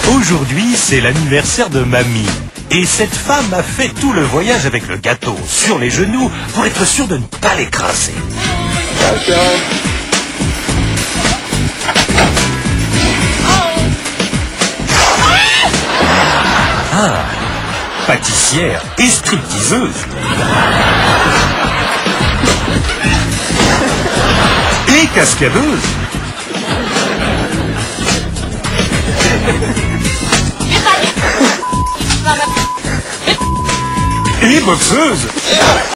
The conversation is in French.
Aujourd'hui, c'est l'anniversaire de mamie. Et cette femme a fait tout le voyage avec le gâteau sur les genoux pour être sûre de ne pas l'écraser. Ah, pâtissière et stripteaseuse. Et cascadeuse. Et boxeuse.